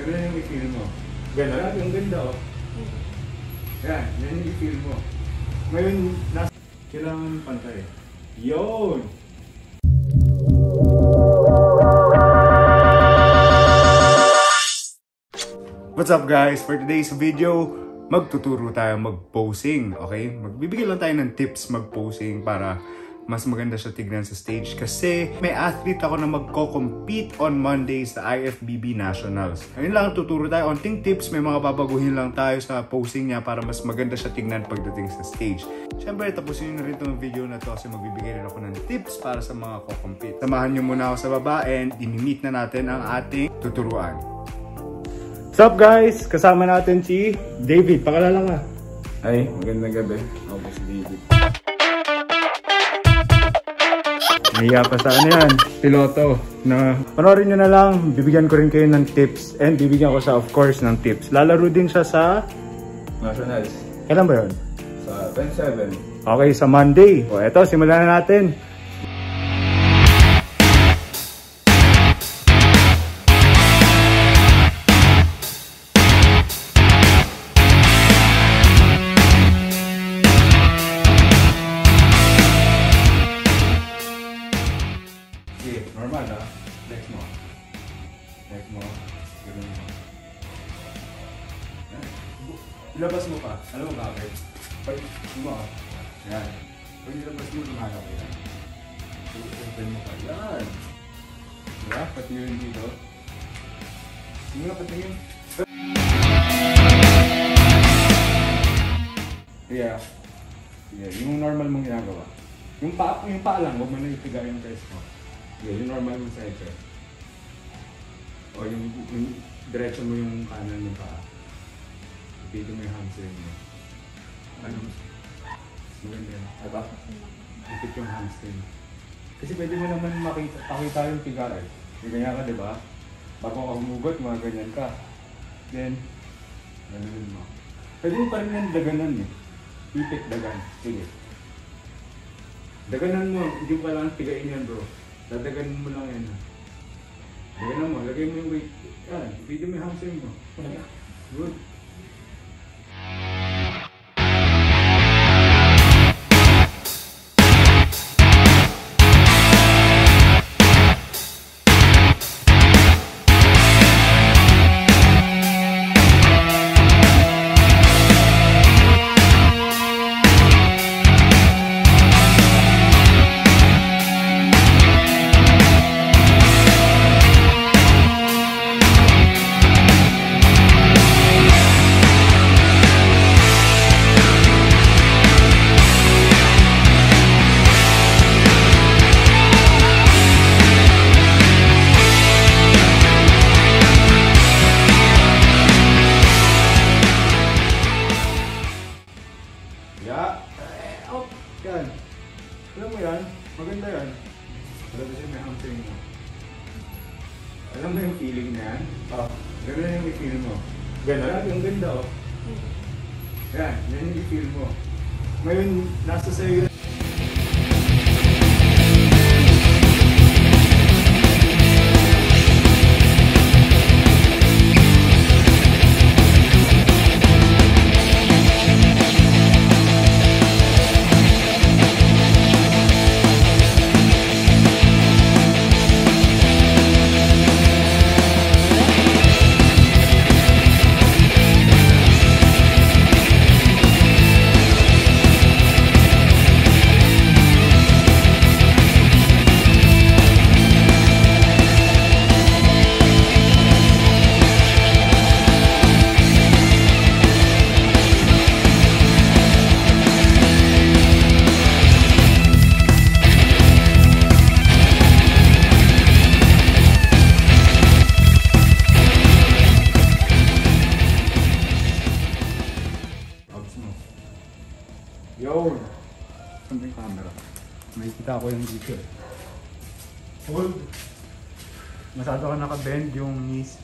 Ganun yung i-feel mo. Ganun? Ang ganda oh. Yan, yan yung i-feel mo. Ngayon, kailangan pantay. Yun! What's up guys? For today's video, magtuturo tayo mag-posing, okay? Magbibigay lang tayo ng tips mag-posing para mas maganda siya tignan sa stage kasi may athlete ako na magko-compete on Monday sa IFBB Nationals. Ayun lang, tuturo tayo onting tips, may mga babaguhin lang tayo sa posing niya para mas maganda siya tignan pagdating sa stage. Siyempre, tapusin nyo na rin itong video na to kasi magbibigay rin ako ng tips para sa mga ko-compete. Samahan nyo muna ako sa baba and i-meet na natin ang ating tuturuan. What's up guys? Kasama natin si David. Pakilala ka. Ay, magandang gabi. Ako si David. Naiya pa sa ano yan, piloto. Na panoorin nyo na lang, bibigyan ko rin kayo ng tips. And bibigyan ko siya of course ng tips. Lalaro din siya sa Nationals. Kailan ba yun? Sa 27. Okay, sa Monday. O eto, simulan na natin. Normal ha? Flex mo. Flex mo. Ganun mo. Yan. Ilabas mo pa. Alam mo bakit? Pag mo ha. Yan. Pag ilabas mo, lumalaki ko yan. Open mo pa. Yan. Diba? Pati yun dito. Hindi nga patingin. Yeah. Yeah. Yung normal mong ginagawa. Yung paa lang. Huwag mo na ipiga yung chest mo. Yeah, yung normal mong side check. O yung diretso mo yung kanan ng paa. Ipito mo yung hamstring mo. Ano? Maganda yan. Aba? Ipit yung hamstring. Kasi pwede mo naman pakita yung piga eh. Yung ganyan ka, diba? Bago ka humugot, mga ganyan ka. Then, ganoon mo. Pwede mo pa rin yan daganan eh. Ipit dagan. Sige. Daganan mo. Hindi mo kailangan pigain yan bro. Dadaganin mo lang yan. Daganan mo. Lagay mo yung weight. Yan. Video mo yung hamstring mo. Good. Yan. Alam mo yan? Maganda yan. Alam mo siya may hamstring mo. Alam mo yung feeling na yan? Oh, gano'n yung i-feel mo. Gano'n? Ang ganda oh. Yan, yan yung i-feel mo. Ngayon, nasa sa'yo yun. Yo! Saan ba yung camera? Makikita ko yung dito eh. Hold! Masyado ka naka-bend yung knees.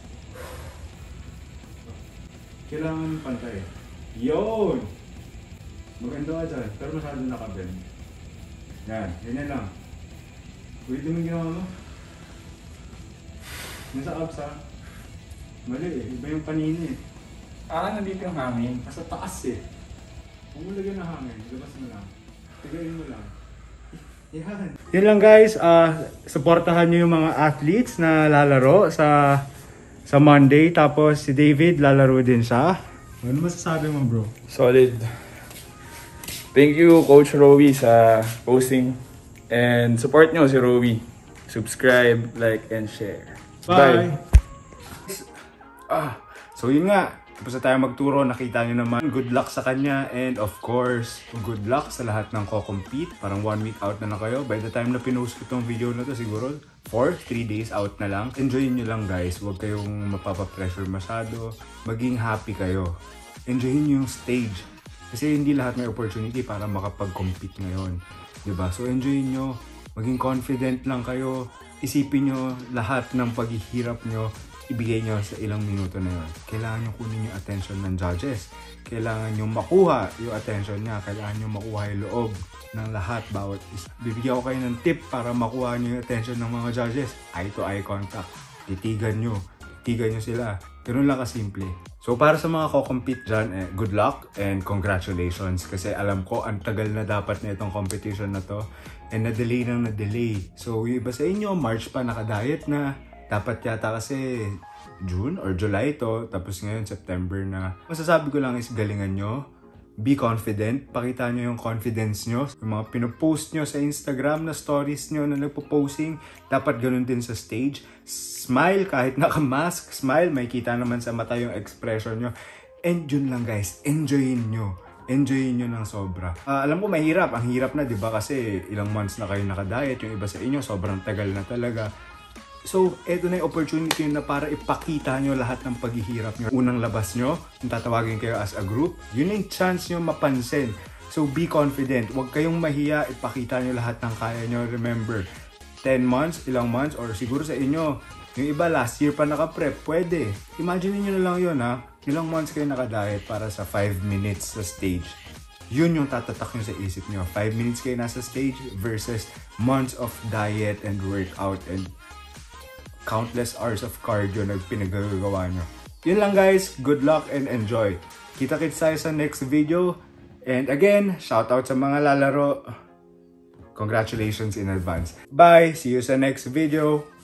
Kailangan pantay. Yun! Maganda ka dyan, pero masyado naka-bend. Yan, ganyan lang. Ulitin mo yung ginawa mo. Nasa abs ha. Mali eh. Iba yung panini eh. Nandito yung hangin. Nasa taas eh. Huwag mo lagyan ng hangin. Labas mo lang. Tigayin mo lang. Yan. Yun lang guys. Supportahan nyo yung mga athletes na lalaro sa Monday. Tapos si David lalaro din siya. Ano masasabi mo bro? Solid. Thank you Coach Rowie sa posting. And support nyo si Rowie. Subscribe, like, and share. Bye! So yun nga. Tapos na tayo magturo, nakita nyo naman. Good luck sa kanya and of course, good luck sa lahat ng ko-compete. Parang 1 week out na kayo. By the time na pinost ko itong video na to, siguro 3 days out na lang. Enjoyin nyo lang guys. Huwag kayong mapapapressure masyado. Maging happy kayo. Enjoyin nyo yung stage. Kasi hindi lahat may opportunity para makapag-compete ngayon. Diba? So enjoyin nyo. Maging confident lang kayo. Isipin nyo lahat ng paghihirap nyo. Ibigay nyo sa ilang minuto na yun. Kailangan nyo kunin yung attention ng judges. Kailangan nyo makuha yung attention niya. Kailangan nyo makuha yung loob ng lahat. Bawat isa. Bibigyan ko kayo ng tip para makuha nyo yung attention ng mga judges. Eye to eye contact. Titigan nyo. Titigan nyo sila. Ganun lang kasimple. So para sa mga ko-compete dyan, good luck and congratulations. Kasi alam ko, ang tagal na dapat na itong competition na to. And na-delay nang na-delay. So yung iba sa inyo, March pa nakadiet na. Dapat yata kasi June or July to, tapos ngayon September na. Masasabi ko lang is galingan nyo. Be confident. Pakita nyo yung confidence nyo. Yung mga pinopost nyo sa Instagram na stories nyo na nagpo-posting, dapat ganun din sa stage. Smile kahit naka-mask. Smile, may kita naman sa mata yung expression nyo. And yun lang guys, enjoyin nyo. Enjoyin nyo ng sobra. Alam ko mahirap. Ang hirap na, di ba? Kasi ilang months na kayo nakadiet. Yung iba sa inyo, sobrang tagal na talaga. So, eto na yung opportunity na para ipakita nyo lahat ng paghihirap nyo. Unang labas nyo, kung tatawagin kayo as a group, yun yung chance nyo mapansin. So, be confident. Huwag kayong mahiya, ipakita nyo lahat ng kaya nyo. Remember, 10 months, ilang months, or siguro sa inyo, yung iba last year pa naka-prep, pwede. Imagine nyo na lang yun ha. Ilang months kayo nakadiet para sa 5 minutes sa stage. Yun yung tatatak nyo sa isip nyo. 5 minutes kayo nasa stage versus months of diet and workout and countless hours of cardio na pinagagawa nyo. Yun lang guys. Good luck and enjoy. Kita-kits tayo sa next video. And again, shoutout sa mga lalaro. Congratulations in advance. Bye! See you sa next video.